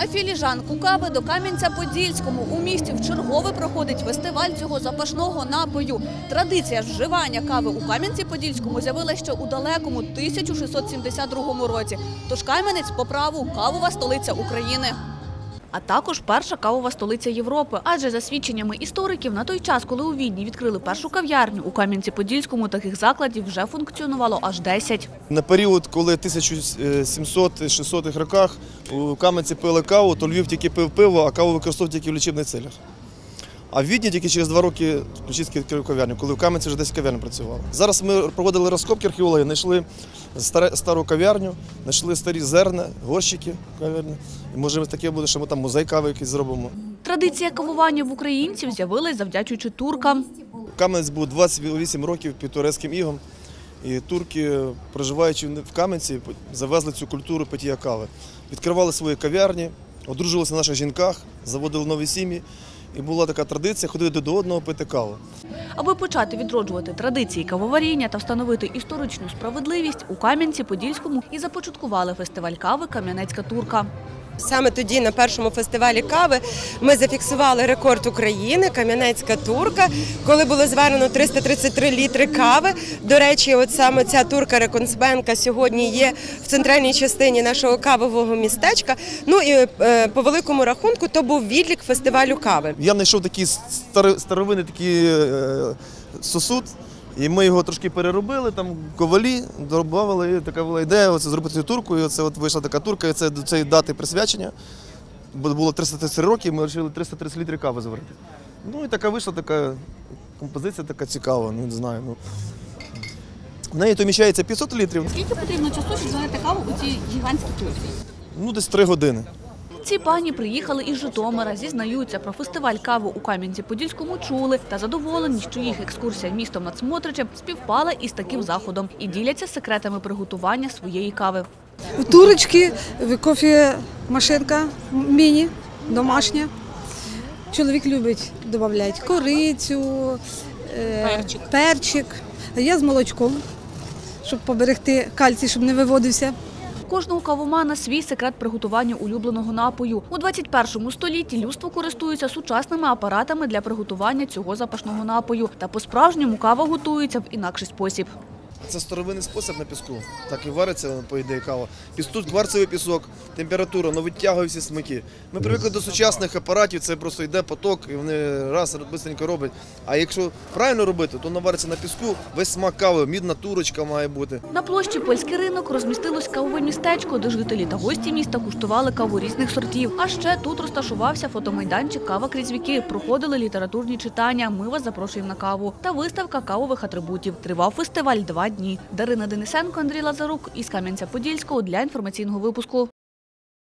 На філіжанку кави до Кам'янця-Подільському у місті вчергове проходить фестиваль цього запашного напою. Традиція ж вживання кави у Кам'янці-Подільському з'явилася ще у далекому 1672 році. Тож Кам'янець по праву кавова столиця України. А також перша кавова столиця Європи. Адже за свідченнями істориків, на той час, коли у Відні відкрили першу кав'ярню, у Кам'янці-Подільському таких закладів вже функціонувало аж 10. На період, коли в 1700-600-х роках у Кам'янці пили каву, то Львів тільки пив пиво, а каву використовував тільки в лічебних цілях. А в Відні тільки через 2 роки Ключицький відкрив кав'ярню, коли в Кам'янці вже 10 кав'ярень працювало. Зараз ми проводили розкопки археологи, знайшли стару кав'ярню, знайшли старі зерна, горщики кав'ярні. І може таке буде, що ми там музей кави якийсь зробимо. Традиція кавування в українців з'явилась завдячуючи туркам. Кам'янець був 28 років під турецьким ігом. І турки, проживаючи в Кам'янці, завезли цю культуру пиття кави. Відкривали свої кав'ярні, одружувалися на наших жінках, заводили нові сім'ї. І була така традиція ходити до одного пити каву. Аби почати відроджувати традиції кавоваріння та встановити історичну справедливість, у Кам'янці-Подільському і започаткували фестиваль кави «Кам'янецька турка». Саме тоді на першому фестивалі кави ми зафіксували рекорд України «Кам'янецька турка», коли було зварено 333 літри кави. До речі, от саме ця турка-рекордсменка сьогодні є в центральній частині нашого кавового містечка. Ну і по великому рахунку то був відлік фестивалю кави. Я знайшов такий старовинний сосуд, і ми його трошки переробили, там ковалі, додавали, і така була ідея зробити цю турку, і оце вийшла така турка, і це до цієї дати присвячення. Було 333 роки, ми вирішили 330 літрів кави зварити. Ну і така вийшла така композиція, така цікава, не знаю. В неї то вміщається 500 літрів. Скільки потрібно часу, щоб зварити каву у цій гігантській турці? Ну, десь 3 години. Ці пані приїхали із Житомира, зізнаються, про фестиваль кави у Кам'янці-Подільському чули та задоволені, що їх екскурсія містом над Смотричем співпала із таким заходом і діляться секретами приготування своєї кави. У турочки, кофемашинка міні, домашня. Чоловік любить додати корицю, перчик. А я з молочком, щоб поберегти кальцій, щоб не виводився. Кожного кавомана свій секрет приготування улюбленого напою. У 21 столітті людство користується сучасними апаратами для приготування цього запашного напою. Та по-справжньому кава готується в інакший спосіб. Це старовинний спосіб на піску, так і вариться, по ідеї, кава. Тут кварцевий пісок, температура, воно відтягує всі смаки. Ми привикли до сучасних апаратів, це просто йде поток, і вони раз, швидко роблять. А якщо правильно робити, то воно вариться на піску, весь смак кави, мідна турочка має бути. На площі Польський ринок розмістилось кавове містечко, де жителі та гості міста куштували каву різних сортів. А ще тут розташувався фотомайданчик «Кава крізь віки». Проходили літературні читання «Ми вас запрошуємо на каву» та виставка кавових атрибутів. Тривав фестиваль 2 дні. Дарина Денисенко, Андрій Лазарук із Кам'янця-Подільського для інформаційного випуску.